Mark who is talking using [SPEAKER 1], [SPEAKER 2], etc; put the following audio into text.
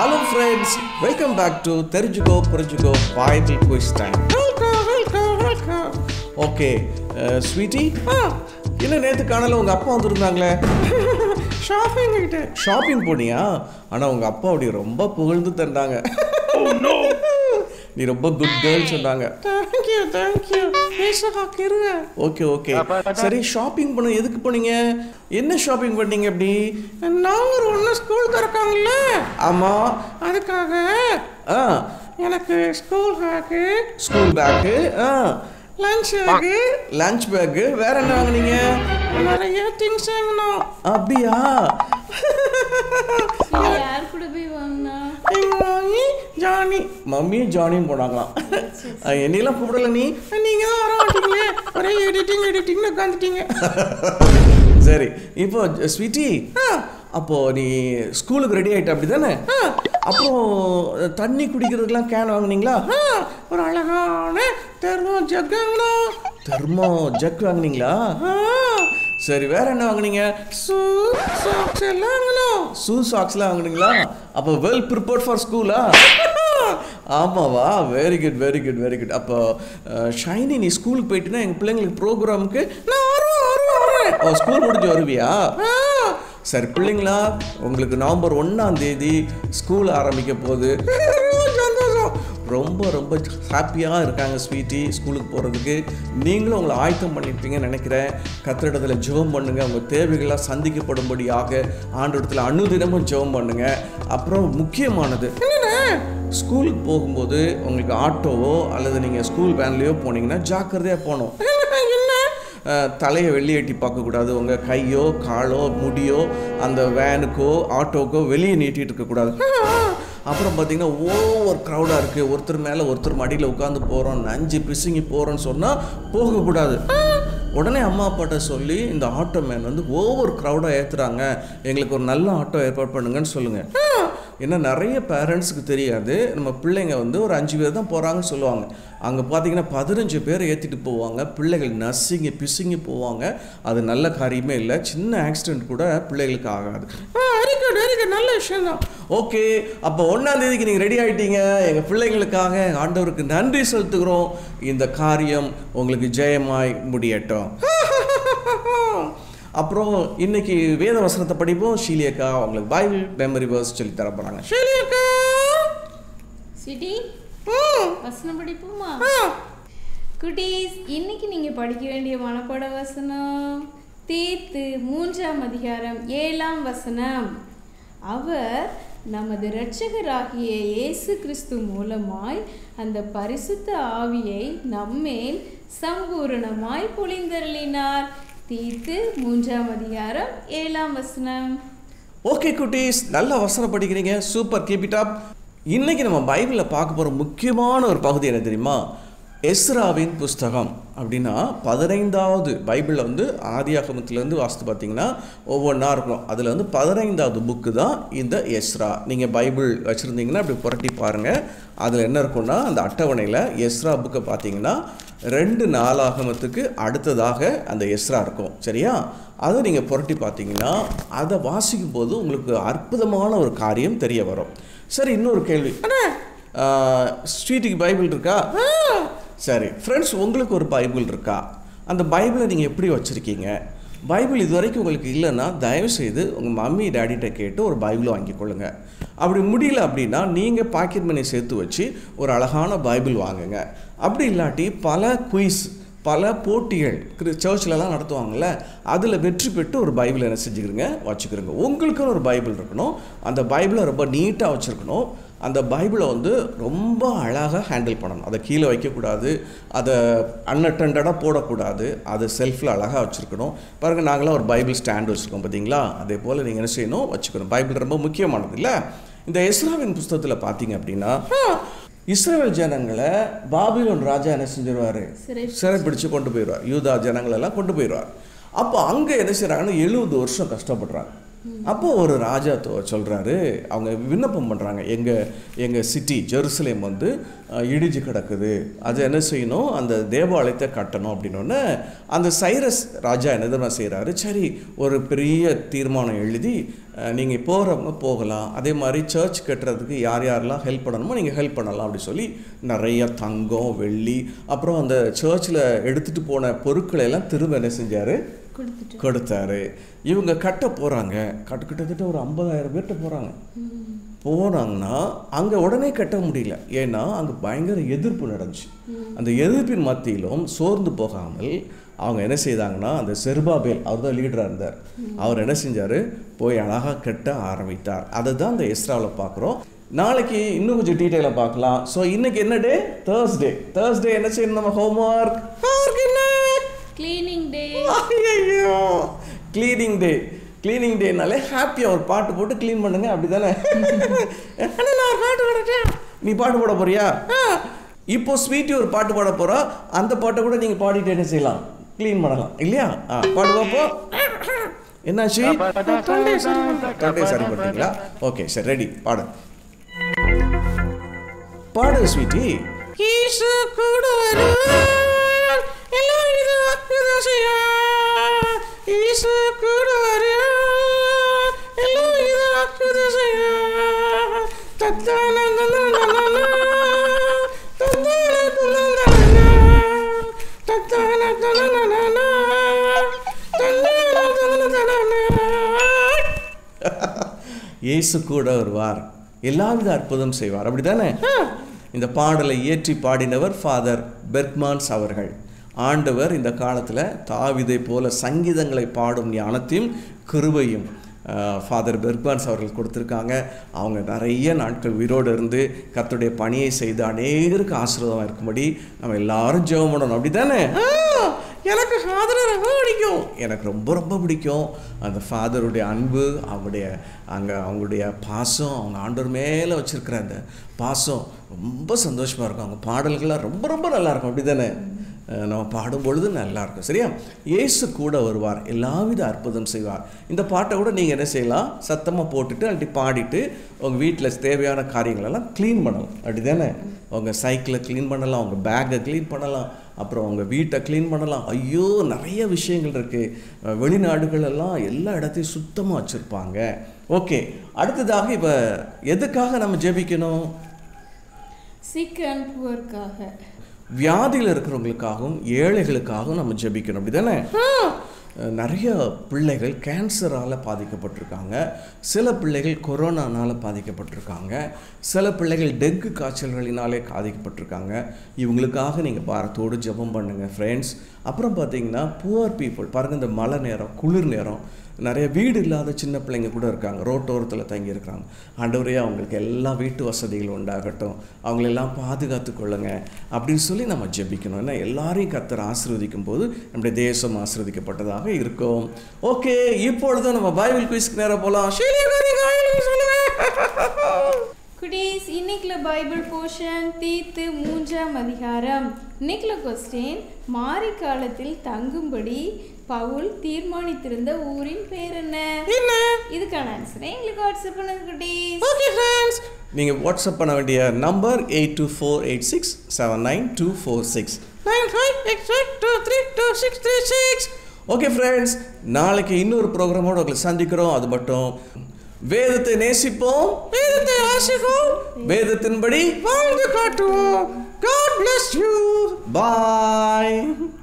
[SPEAKER 1] Hello friends, welcome back to Terjugo Purjugo Bible Quiz Time. Welcome. Okay, sweetie. என்ன நேத்து காணல உங்க அப்பா வந்திருந்தாங்களே. ஷாப்பிங் போனியா? ஆனா உங்க அப்பா அப்படி ரொம்ப புகழ்ந்து தந்தாங்க. Oh no. நீ ரொம்ப குட் கேர்ள் சொன்னாங்க. Thank you. ஓகே. சரி ஷாப்பிங் பண்ண எதுக்கு போனீங்க? என்ன ஷாப்பிங் பண்ணீங்க அப்படி? நான் ஒரு ஸ்கூல் திறக்காங்கல்ல. ஆமா. அதுக்காக எனக்கு ஸ்கூல் பேக்கு லஞ்ச் பேக்கு வேற என்ன வாங்குனீங்க? நிறைய திங்ஸ் வாங்கணும். அப்படியா?
[SPEAKER 2] யார் கூட போய் வாங்கினா?
[SPEAKER 1] மம்மியும் ஜானியும் போனாங்களாம். என்னெல்லாம் கூப்பிடல நீங்க தான் வர மாட்டீங்க, ஒரே எடிட்டிங் உட்காந்துட்டீங்க. சரி இப்போ ஸ்வீட்டி, அப்போ நீ ஸ்கூலுக்கு ரெடி ஆயிட்ட அப்படி தானே? அப்புறம் தண்ணி குடிக்கிறதுக்கெல்லாம் கேன் வாங்குனீங்களா? ஒரு அழகான தெர்மோ ஜக் வாங்குனீங்களா? சரி வேற என்ன வாங்குனீங்க? ஷூ சாக்ஸ்லாம் வாங்குனீங்களா? அப்போ வெல் ப்ரிப்பேர்ட் ஃபார் ஸ்கூலா? ஆமாவா? Very good. அப்போ ஷைனி, நீ ஸ்கூலுக்கு போயிட்டுனா எங்கள் பிள்ளைங்களுக்கு ப்ரோக்ராமுக்கு நான் வருவேன். ஸ்கூல் முடிஞ்சு வருவியா? சரி பிள்ளைங்களா, உங்களுக்கு நவம்பர் 1 ஸ்கூல் ஆரம்பிக்க போகுது. சந்தோஷம். ரொம்ப ஹாப்பியாக இருக்காங்க ஸ்வீட்டி ஸ்கூலுக்கு போகிறதுக்கு. நீங்களும் உங்களை ஆயத்தம் பண்ணியிருப்பீங்கன்னு நினைக்கிறேன். கர்த்தரிடத்தில் ஜெபம் பண்ணுங்கள், உங்கள் தேவைகளாக சந்திக்கப்படும்படியாக ஆண்டவரிடத்தில் அனுதினமும் ஜெபம் பண்ணுங்கள். அப்புறம் முக்கியமானது என்னென்ன, ஸ்கூலுக்கு போகும்போது உங்களுக்கு ஆட்டோவோ அல்லது நீங்கள் ஸ்கூல் வேன்லேயோ போனீங்கன்னா ஜாக்கிரதையாக போகணும். தலையை வெளியே எட்டி பார்க்கக்கூடாது. உங்கள் கையோ காலோ முடியோ அந்த வேனுக்கோ ஆட்டோக்கோ வெளியே நீட்டிகிட்டு இருக்கக்கூடாது. அப்புறம் பார்த்தீங்கன்னா ஓவர் க்ரௌடாக இருக்குது, ஒருத்தர் மேலே ஒருத்தர் மடியில் உட்காந்து போகிறோம், நஞ்சு பிசுங்கி போகிறோன்னு சொன்னால் போகக்கூடாது. உடனே அம்மா அப்பாட்ட சொல்லி இந்த ஆட்டோ மேன் வந்து ஓவர் க்ரௌடாக ஏற்றுறாங்க, எங்களுக்கு ஒரு நல்ல ஆட்டோ ஏற்பாடு பண்ணுங்கன்னு சொல்லுங்கள். ஏன்னா நிறைய பேரண்ட்ஸுக்கு தெரியாது, நம்ம பிள்ளைங்க வந்து ஒரு 5 பேர் தான் போகிறாங்கன்னு சொல்லுவாங்க. அங்கே பார்த்தீங்கன்னா 15 பேர் ஏற்றிட்டு போவாங்க, பிள்ளைகள் நசுங்கி பிசுங்கி போவாங்க. அது நல்ல காரியமே இல்லை, சின்ன ஆக்சிடென்ட் கூட பிள்ளைகளுக்கு ஆகாது. வெரி குட், நல்ல விஷயம் தான். ஓகே, அப்போ 1 நீங்கள் ரெடி ஆகிட்டீங்க. எங்கள் பிள்ளைங்களுக்காக ஆண்டவருக்கு நன்றி செலுத்துகிறோம். இந்த காரியம் உங்களுக்கு ஜெயமாய் முடியட்டும். அப்புறம் இன்னைக்கு வேத வசனத்தை படிப்போம். ஷீலியக்கா உங்களுக்கு பைபிள் மெமரி வேர்ஸ் சொல்லி தர போறாங்க. ஷீலியக்கா
[SPEAKER 2] சிட்டி வசனம் படிப்போமா? குட்டீஸ், இன்னைக்கு நீங்க படிக்க வேண்டிய மனப்பாட வசனம் தீத்து 3:7 அவர் நமது இரட்சகராகிய இயேசு கிறிஸ்து மூலமாய் அந்த பரிசுத்த ஆவியை நம்மேல் சம்பூரணமாய் பொழிந்தருளினார். தீத்து 3:7.
[SPEAKER 1] ஓகே குட்டீஸ், நல்ல வசனம் படிக்கிறீங்க, சூப்பர், கீப் இட் அப். இன்னைக்கு நம்ம பைபிளில் பார்க்க போகிற முக்கியமான ஒரு பகுதி என்ன தெரியுமா? எஸ்ராவின் புஸ்தகம். அப்படின்னா 15வது பைபிளில் வந்து ஆதியாகமத்திலேருந்து வாசித்து பார்த்தீங்கன்னா ஒவ்வொன்றா இருக்கும். அதில் வந்து 15வது புக்கு தான் இந்த எஸ்ரா. நீங்கள் பைபிள் வச்சுருந்தீங்கன்னா அப்படி புரட்டி பாருங்கள். அதில் என்ன இருக்குன்னா, அந்த அட்டவணையில் எஸ்ரா புக்கை பார்த்தீங்கன்னா 2 நாளாகமத்துக்கு அடுத்ததாக அந்த எஸ்ரா இருக்கும். சரியா? அதை நீங்கள் புரட்டி பார்த்தீங்கன்னா அதை வாசிக்கும் போது உங்களுக்கு அற்புதமான ஒரு காரியம் தெரிய வரும். சரி, இன்னொரு கேள்வி, ஸ்ட்ரீட்டுக்கு பைபிள் இருக்கா? சரி ஃப்ரெண்ட்ஸ், உங்களுக்கு ஒரு பைபிள் இருக்கா? அந்த பைபிளை நீங்கள் எப்படி வச்சுருக்கீங்க? பைபிள் இது வரைக்கும் உங்களுக்கு இல்லைன்னா தயவுசெய்து உங்கள் மம்மி டேடிகிட்ட கேட்டு ஒரு பைபிளை வாங்கிக்கொள்ளுங்க. அப்படி முடியல அப்படின்னா நீங்கள் பாக்கெட் மணி சேர்த்து வச்சு ஒரு அழகான பைபிள் வாங்குங்க. அப்படி இல்லாட்டி பல குயிஸ், பல போட்டிகள் சர்ச்சிலலாம் நடத்துவாங்கள்ல, அதில் வெற்றி பெற்று ஒரு பைபிளை என்ன வச்சுக்கிறோங்க. உங்களுக்குன்னு ஒரு பைபிள் இருக்கணும். அந்த பைபிளை ரொம்ப நீட்டாக வச்சுருக்கணும். அந்த பைபிளை வந்து ரொம்ப அழகாக ஹேண்டில் பண்ணணும். அதை கீழே வைக்கக்கூடாது, அதை அன்அட்டெண்டடாக போடக்கூடாது, அதை செல்ஃபில் அழகாக வச்சுருக்கணும். பாருங்கள், நாங்களாம் ஒரு பைபிள் ஸ்டாண்ட் வச்சுருக்கோம் பார்த்தீங்களா? அதே போல் நீங்கள் என்ன செய்யணும், வச்சுக்கணும். பைபிள் ரொம்ப முக்கியமானது இல்லை? இந்த எஸ்ராவின் புஸ்தகத்தில் பார்த்தீங்க அப்படின்னா இஸ்ரவேல் ஜனங்களை பாபிலோன் ராஜா என்ன செஞ்சிருவார்? சிறைப்பிடிச்சு கொண்டு போயிடுவார். யூதா ஜனங்களெல்லாம் கொண்டு போயிடுவார். அப்போ அங்கே என்ன செய்கிறாங்கன்னா 70 வருஷம் கஷ்டப்படுறாங்க. அப்போது ஒரு ராஜா சொல்கிறாரு, அவங்க விண்ணப்பம் பண்ணுறாங்க, எங்கள் சிட்டி ஜெருசலேம் வந்து இடிஞ்சு கிடக்குது, அது என்ன செய்யணும், அந்த தேவாலயத்தை கட்டணும் அப்படின்னோடனே அந்த சைரஸ் ராஜா என்ன தான் செய்கிறாரு, சரி ஒரு பெரிய தீர்மானம் எழுதி நீங்கள் போகிறவங்க போகலாம், அதே மாதிரி சர்ச் கட்டுறதுக்கு யார் யாரெல்லாம் ஹெல்ப் பண்ணணுமோ நீங்கள் ஹெல்ப் பண்ணலாம் அப்படி சொல்லி நிறைய தங்கம் வெள்ளி அப்புறம் அந்த சர்ச்சில் எடுத்துகிட்டு போன பொருட்களை எல்லாம் திரும்ப என்ன செஞ்சார், கொடுத்தாரு. இவங்க கட்ட போகிறாங்க, கிட்டத்தட்ட ஒரு 50,000 பேர்கிட்ட போனாங்கன்னா அங்கே உடனே கட்ட முடியல, ஏன்னா அங்கே பயங்கர எதிர்ப்பு நடந்துச்சு. அந்த எதிர்ப்பின் மத்தியிலும் சோர்ந்து போகாமல் அவங்க என்ன செய்தாங்கன்னா, அந்த செருபாபேல் அவர் தான் லீடராக இருந்தார், அவர் என்ன செஞ்சார், போய் அழகாக கட்ட ஆரம்பித்தார். அதை தான் இந்த எஸ்ராவில் பார்க்குறோம். நாளைக்கு இன்னும் கொஞ்சம் டீட்டெயிலாக பார்க்கலாம். ஸோ இன்னைக்கு என்ன டே? தேர்ஸ்டே என்ன செய்யணும், நம்ம ஹோம்ஒர்க் என்ன,
[SPEAKER 2] கிளீனிங் டே.
[SPEAKER 1] ஐயோ, கிளீனிங் டேனாலே ஹாப்பியாக ஒரு பாட்டு போட்டு க்ளீன் பண்ணுங்க, அப்படி தானே? நான் பாட்டு பாடுறேன், நீ பாட்டு போட போறியா? இப்போ ஸ்வீட்டி ஒரு பாட்டு பாட போகிறா, அந்த பாட்டை கூட நீங்கள் பாடிட்டு என்ன செய்யலாம், க்ளீன் பண்ணலாம் இல்லையா? பாடு பார்ப்போம். என்னாச்சு, தொண்டை சரி பண்ணுறீங்களா? ஓகே சரி, ரெடி, பாடு ஸ்வீட்டி. இயேசு கூட வருவார், எல்லாவித அற்புதம் செய்வார், அப்படிதானே? இந்த பாடலை இயற்றி பாடினவர் ஃபாதர் பெர்க்மான்ஸ் அவர்கள். ஆண்டவர் இந்த காலத்தில் தாவீதை போல சங்கீதங்களை பாடும் ஞானத்தையும் கிருபையும் ஃபாதர் பெர்க்மான்ஸ் அவர்கள் கொடுத்துருக்காங்க. அவங்க நிறைய நாட்கள் உயிரோடு இருந்து கர்த்தருடைய பணியை செய்து அநேகருக்கு ஆசீர்வாதமாக இருக்கும்படி நம்ம எல்லாரும் ஜெபம் பண்ணணும், அப்படி தானே? எனக்கு ஃபாதரை ரொம்ப பிடிக்கும், எனக்கு ரொம்ப பிடிக்கும் அந்த ஃபாதருடைய அன்பு, அவங்களுடைய பாசம், அவங்க ஆண்டவர் மேலே வச்சுருக்கிற அந்த பாசம் ரொம்ப சந்தோஷமாக இருக்கும். அவங்க பாடல்கள்லாம் ரொம்ப நல்லாயிருக்கும், அப்படி தானே? நம்ம பாடும்பொழுது நல்லாயிருக்கும், சரியா? இயேசு கூட வருவார், எல்லாவித அற்புதம் செய்வார். இந்த பாட்டை கூட நீங்கள் என்ன செய்யலாம், சத்தமாக போட்டுட்டு அப்படி பாடிட்டு உங்கள் வீட்டில் தேவையான காரியங்களெல்லாம் க்ளீன் பண்ணலாம், அப்படி தானே? உங்கள் சைக்கிளை க்ளீன் பண்ணலாம், உங்கள் பேக்கை க்ளீன் பண்ணலாம், அப்புறம் உங்கள் வீட்டை க்ளீன் பண்ணலாம். ஐயோ, நிறைய விஷயங்கள் இருக்குது. வெளிநாடுகளெல்லாம் எல்லா இடத்தையும் சுத்தமாக வச்சுருப்பாங்க. ஓகே, அடுத்ததாக இப்போ எதுக்காக நம்ம ஜெபிக்கணும்?
[SPEAKER 2] சிக் அண்ட் புவர்க்காக,
[SPEAKER 1] வியாதியில் இருக்கிறவங்களுக்காகவும் ஏழைகளுக்காகவும் நம்ம ஜெபிக்கணும், அப்படி தானே? நிறைய பிள்ளைகள் கேன்சரால் பாதிக்கப்பட்டிருக்காங்க, சில பிள்ளைகள் கொரோனானால் பாதிக்கப்பட்டிருக்காங்க, சில பிள்ளைகள் டெங்கு காய்ச்சல்களினாலே பாதிக்கப்பட்டிருக்காங்க. இவங்களுக்காக நீங்கள் பாரத்தோடு ஜெபம் பண்ணுங்கள் ஃப்ரெண்ட்ஸ். அப்புறம் பார்த்தீங்கன்னா புவர் பீப்புள் பாருங்கள், இந்த மழை நேரம், குளிர் நேரம், நிறைய வீடு இல்லாத சின்ன பிள்ளைங்க கூட இருக்காங்க, ரோட்டோரத்தில் தங்கி இருக்கிறாங்க. ஆண்டவரே, அவங்களுக்கு எல்லா வீட்டு வசதிகளும் உண்டாகட்டும், அவங்களெல்லாம் பாதுகாத்து கொள்ளுங்க அப்படின்னு சொல்லி நம்ம ஜெபிக்கணும். ஏன்னா எல்லாரையும் கர்த்தர் ஆசீர்வதிக்கும் போது நம்முடைய தேசம் ஆசீர்வதிக்கப்பட்டதாக இருக்கும். ஓகே, இப்பொழுது நம்ம பைபிள் குயிஸ்க்கு நேரம் போகலாம்.
[SPEAKER 2] குடீஸ், இன்னைக்குள்ள பைபிள் போர்ஷன் தீத்து 3ஆம் அதிகாரம். இன்னைக்குள்ள கொஸ்டின், மாரி காலத்தில் தங்கும்படி பவுல் தீர்மானித்திருந்த ஊரின் பேர் என்ன? இதுக்கான ஆன்சரை எங்களுக்கு வாட்ஸ்அப் பண்ணுங்க குடீஸ்.
[SPEAKER 1] ஓகே ஃப்ரெண்ட்ஸ், நீங்கள் வாட்ஸ்அப் பண்ண வேண்டிய நம்பர் 8248679246 9588232636. ஓகே ஃப்ரெண்ட்ஸ், நாளைக்கு இன்னொரு ப்ரோக்ராமோடு உங்களை சந்திக்கிறோம். அது மட்டும், வேதத்தை நேசிப்போம், வேதத்தை வாசிப்போம், வேதத்தின்படி வாழ்ந்து காட்டுவோம். God bless you. Bye.